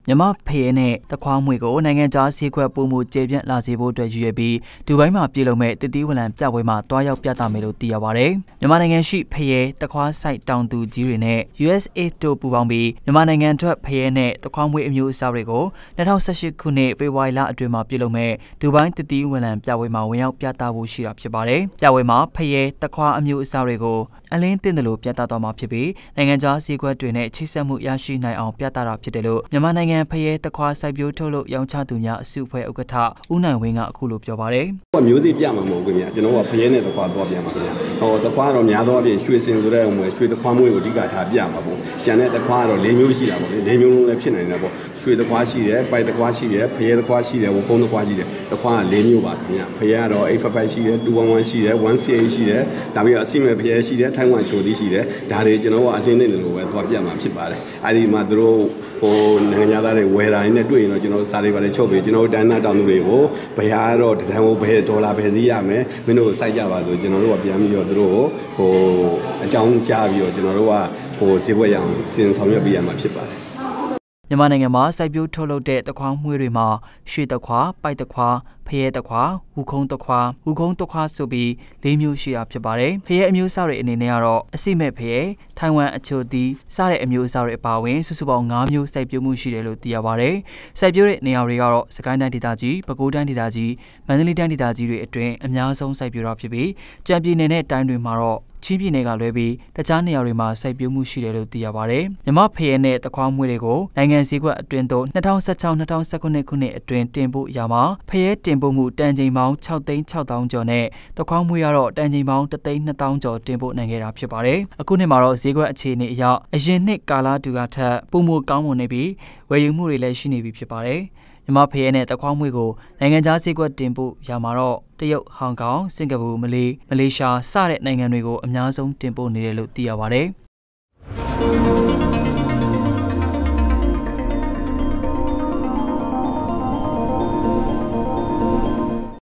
မြန်မာဖရဲနဲ့တခွားမွေကိုနိုင်ငံခြားဈေးကွက်ပုံမှုကျေပြန့်လာစေဖို့အတွက်ရည်ရွယ်ပြီးဒူဘိုင်းမှာပြည်လုံမဲ့တည်တည်ဝလံပြပွဲမှာတွားရောက်ပြသမယ်လို့သိရပါတယ်။မြန်မာနိုင်ငံရှိဖရဲတခွားဆိုင်တောင်သူကြီးတွေနဲ့ USA တို့ပူးပေါင်းပြီးမြန်မာနိုင်ငံထွက်ဖရဲနဲ့တခွားမွေအမျိုးအစားတွေကို2018ခုနှစ်ဖေဖော်ဝါရီလအတွင်းမှာပြည်လုံမဲ့ဒူဘိုင်းတည်တည်ဝလံပြပွဲမှာဝင်ရောက်ပြသဖို့ရှိတာဖြစ်ပါတယ်။ပြပွဲမှာဖရဲတခွားအမျိုးအစားတွေကိုအလင်းတင်တယ်လို့ပြသသွားမှာဖြစ်ပြီးနိုင်ငံခြားဈေးကွက်တွေနဲ့ချိတ်ဆက်မှုရရှိနိုင်အောင်ပြသတာဖြစ်တယ်လို့မြန်မာနိုင်ငံဖရဲတခွားစိုက်ပျိုးထုတ်လုပ်ရောင်းချသူများအစုအဖွဲ့ဥက္ကဋ္ဌဦးနိုင်ဝင်းကအခုလိုပြောပါတယ်။မျိုးစိပြမှာမဟုတ်ဘူးခင်ဗျာကျွန်တော်ကဖရဲနဲ့တခွားသွားပြန်ပါခင်ဗျာဟောတခွားတော့များသောအားဖြင့်ရွှေစင်ဆိုတဲ့ရွှေတခွားမွေးကိုအဓိကထားပြမှာပေါ့ကျန်တဲ့တခွားကတော့၄မျိုးရှိတာပေါ့လေ၄မျိုးလုံးလည်းဖြစ်နိုင်တယ်ပေါ့ရွှေတခွားရှိတယ်ပိုက်တခွားရှိတယ်ဖရဲတခွားရှိတယ်ဝကုန်းတခွားရှိတယ်တခွားက၄မျိုးပါခင်ဗျာဖရဲကတော့855ရှိတယ်211ရှိတယ်1CAရှိတယ်ဒါပြီးတော့အစီမဲ့ဖရဲရှိတယ်ထိုင်းဝမ်ချိုသီးရှိတယ်ဒါတွေကျွန်တော်ကအစင်းသိတယ်လို့ပဲသွားပြမှာဖြစ်ပါတယ်အဲ့ဒီမှာတို့နိုင်ငံသားတွေဝယ်တာနဲ့တွေ့ရင်တော့ကျွန်တော်စာတွေပါတယ်ချုပ်ပြီးကျွန်တော်တန်းသားတောင်သူတွေကိုဘယ်ဟာတော့တန်းကိုဘယ်ဒေါ်လာဘယ်စီးရမယ်မင်းတို့စိုက်ကြပါဆိုကျွန်တော်တို့ကပြန်ပြီးတော့တို့ကိုအကြောင်းကြားပြီးတော့ကျွန်တော်တို့ကဈေးဘွက်ရအောင်စင်ဆောင်ရွက်ပေးရမှာဖြစ်ပါတယ်မြန်မာနိုင်ငံမှာစိုက်ပျိုးထုတ်လုပ်တဲ့တခွားမွေးတွေမှာရွှေတခွားပိုက်တခွားဖရဲတခွားဝူခုံးတခွားဆိုပြီး၄မျိုးရှိတာဖြစ်ပါတယ်။ဖရဲအမျိုးအစားတွေအနေနဲ့ကတော့အစိမဲ့ဖရဲထိုင်ဝမ်အချိုသီးစတဲ့အမျိုးအစားတွေအပါအဝင်စုစုပေါင်း၅မျိုးစိုက်ပျိုးမှုရှိတယ်လို့သိရပါတယ်။စိုက်ပျိုးတဲ့နေရာတွေကတော့စကိုင်းတိုင်းဒေသကြီးပဲခူးတိုင်းဒေသကြီးမန္တလေးတိုင်းဒေသကြီးတွေအတွင်းအများဆုံးစိုက်ပျိုးတာဖြစ်ပြီးကြံပြည်နယ်နဲ့တိုင်းတွေမှာတော့ချင်းပြည်နယ်ကလွဲပြီးတခြားနေရာတွေမှာစိုက်ပျိုးမှုရှိတယ်လို့သိရပါတယ်။မြမဖရဲနဲ့တခွားမွေတွေကိုနိုင်ငံစည်းကွက်အတွင်းသို့2016-2019ခုနှစ်အတွင်းတင်ပို့ရမှာဖရဲတင်ပို့မှုတန်ချိန်ပေါင်း6,600,000ကျော်နဲ့တခွားမွေကတော့တန်ချိန်ပေါင်း1,200,000ကျော်တင်ပို့နိုင်ခဲ့တာဖြစ်ပါတယ်။အခုနှစ်မှာတော့ဈေးကွက်အခြေအနေအရအရင်နှစ်ကာလတူကထက်ပုံမကောင်းမွန်နေပြီးဝယ်ယူမှုတွေလည်းရှိနေပြီဖြစ်ပါတယ်။မြမဖရဲနဲ့တခွားမွေကိုနိုင်ငံခြားဈေးကွက်တင်ပို့ရမှာတော့တရုတ်ဟောင်ကောင်စင်ကာပူမလေးရှားစတဲ့နိုင်ငံတွေကိုအများဆုံးတင်ပို့နေတယ်လို့သိရပါတယ်။